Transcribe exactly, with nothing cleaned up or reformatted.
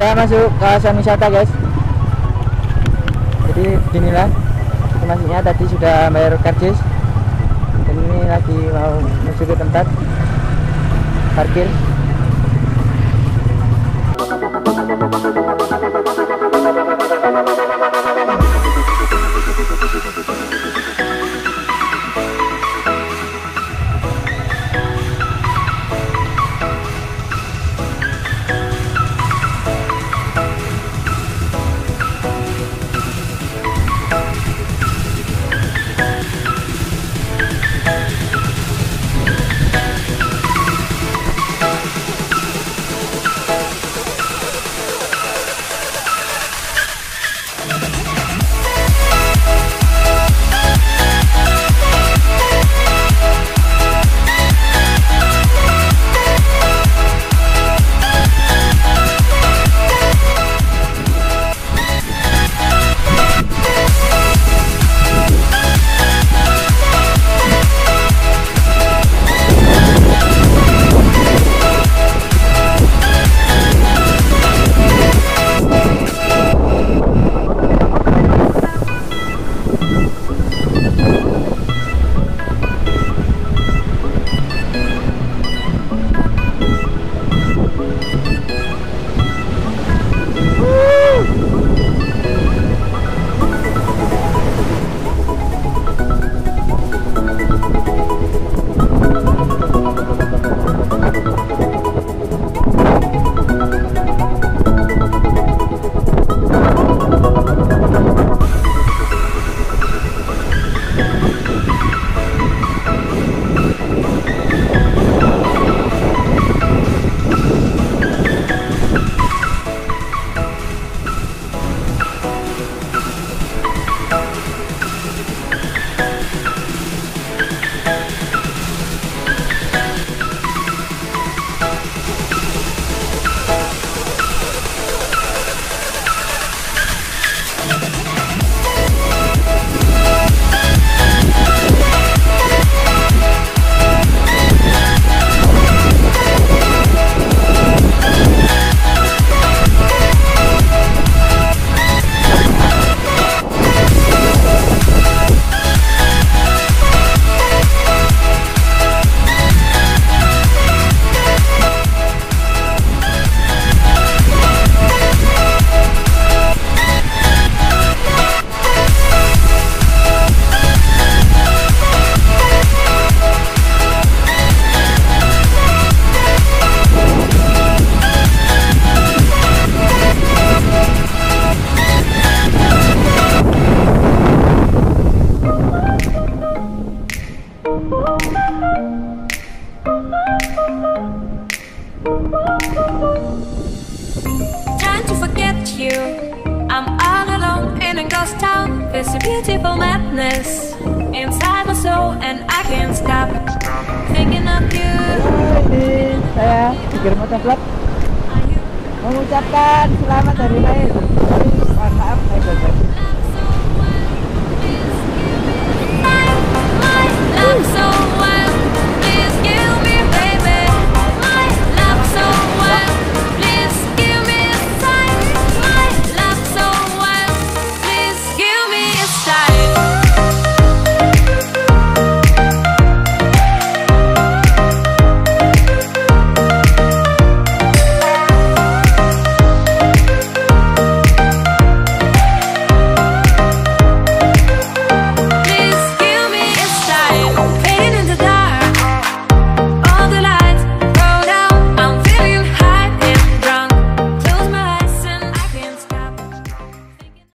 Kita masuk kawasan wisata guys. Jadi beginilah masuknya, tadi sudah bayar karcis. Dan ini lagi mau menuju ke tempat parkir. Trying to forget you, I'm all alone in a ghost town. There's a beautiful madness inside my soul, and I can't stop thinking of you. Hai, saya Pikir MOTOVLOG mengucapkan selamat hari lahir. Mohon maaf lahir batin. My love so